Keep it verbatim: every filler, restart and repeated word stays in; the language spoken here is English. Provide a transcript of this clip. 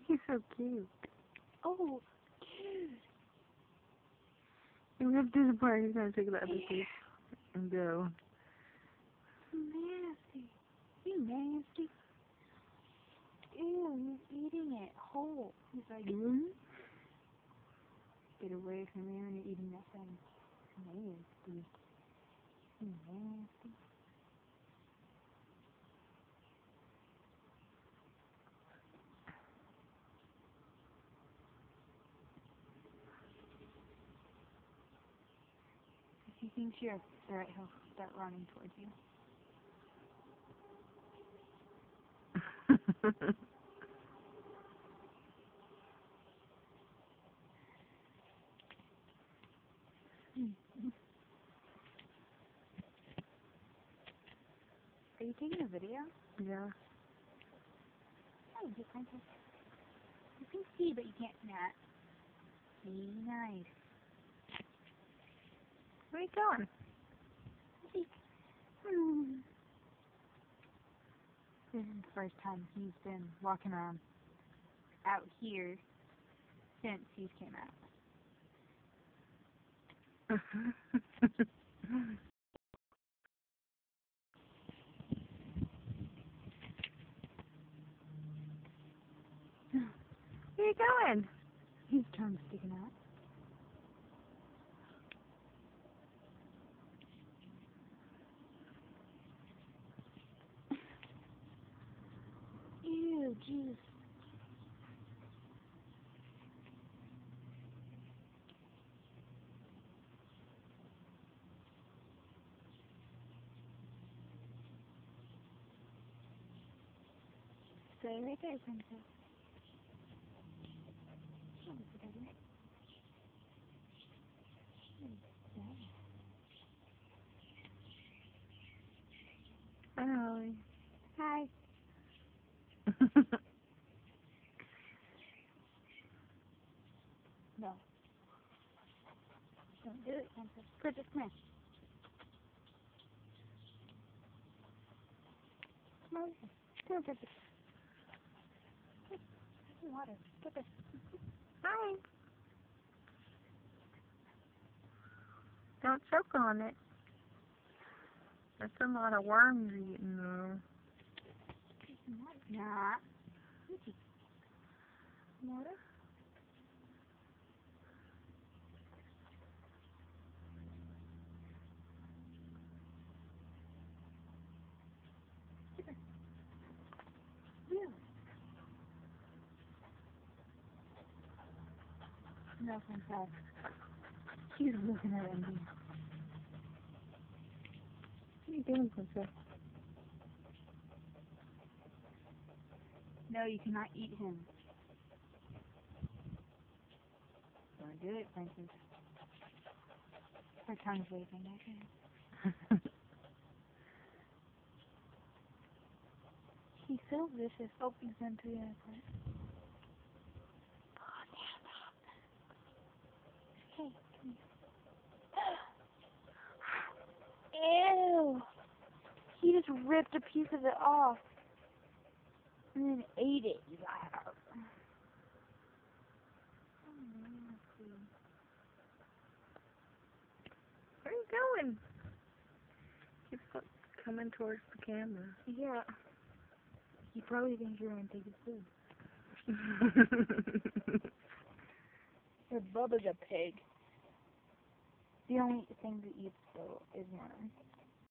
He's so cute. Oh, dude. And we have to do the part, he's gonna take the other piece and go. Nasty. You nasty. Ew, he's eating it whole. He's like, mm? Get away from me when you're eating that thing. Nasty. Nasty. If he thinks you're a threat, he'll start running towards you. Are you taking a video? Yeah. Oh, you can You can see, but you can't snap. Be nice. Where are you going? Hmm. This is the first time he's been walking around out here since he came out. Where are you going? His tongue's sticking out. Ew, jeez. Stay right there, princess. Oh, look at that. Hi, Holly. Hi. No. Don't do it, princess. Princess, come here. Come on. Come on, princess. Come water. Get this. Hi. Don't choke on it. That's a lot of worms eating there. Nah. Water? Really? No, princess. She's looking at Andy. What are you doing, princess? No, you cannot eat him. Don't do it, princess. Her tongue's waving at him. He's so vicious. Oh, he's into the other part. Oh, damn it. Hey, come here. Ew. He just ripped a piece of it off. And then ate it. Where are you going? Keep coming towards the camera. Yeah. He probably thinks you're going to take his food. Or Bubba's a pig. The only thing that eats, though, is worms.